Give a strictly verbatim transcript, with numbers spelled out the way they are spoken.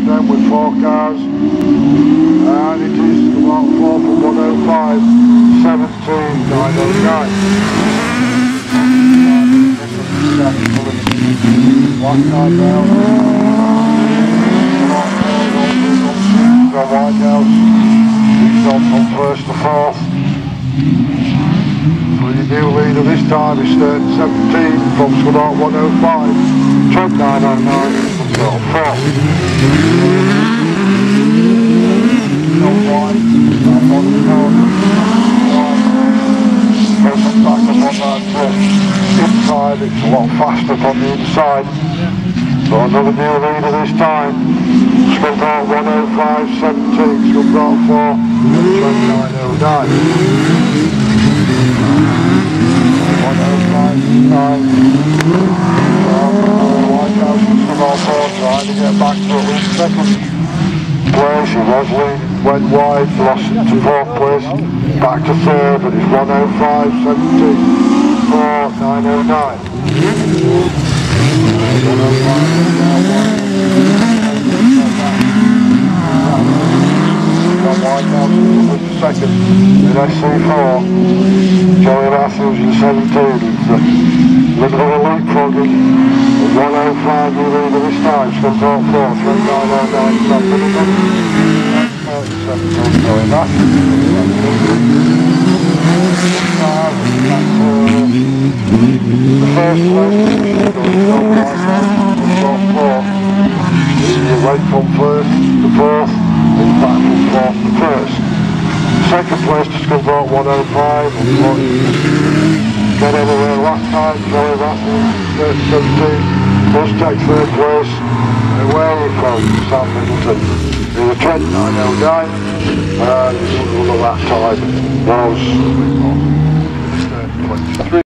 down with four cars, and it is about four from one oh five, seventeen nine oh nine. One car down. From White House, he's on from first to fourth. Well, your new leader this time is Stern seventeen from Scudart one oh five, Trent nine oh nine from Scudart four. Not wide, back on the corner. Goes back up on that uh, inside, it's a lot faster from the inside. So another new leader this time, Scudart one oh five seventeen, Scudart four, Trent nine oh nine. one oh five nine. White House and Scudart four trying to get back to at least second place. He was leading, went wide, lost to fourth place, back to third, but it's one oh five seventeen, four nine oh nine. White House was second in S C four, Joey Matthews in seventeen. It's a little bit of leapfrogging. one oh five new leader this time, Scudart four, Trent nine oh nine, seventeen Joey Matthews. The first place he went from first to fourth, and back from fourth to first. Second place to Scudart one oh five, got everywhere last time, Joey Matthews, seventeen, plus takes third place, and where are we from? Sam Middleton. There's a Trent nine oh nine, and uh, that time was